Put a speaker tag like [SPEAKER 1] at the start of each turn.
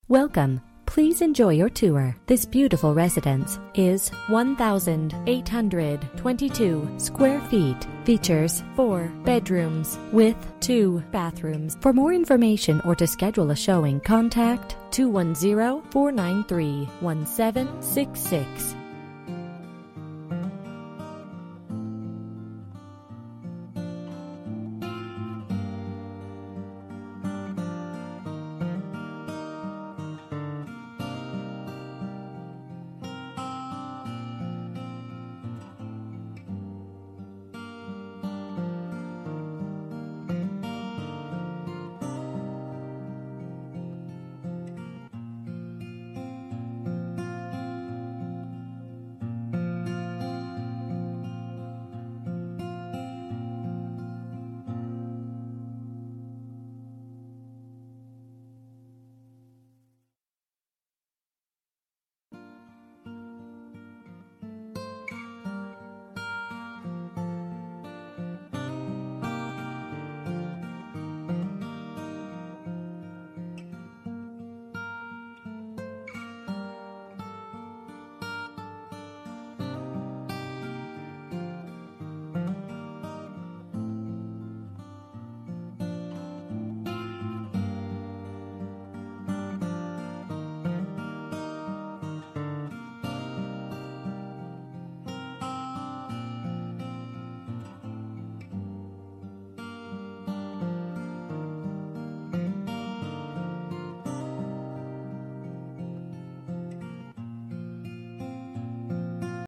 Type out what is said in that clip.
[SPEAKER 1] Welcome. Please enjoy your tour. This beautiful residence is 1,822 square feet. Features 4 bedrooms with 2 bathrooms. For more information or to schedule a showing, contact 210-493-1766.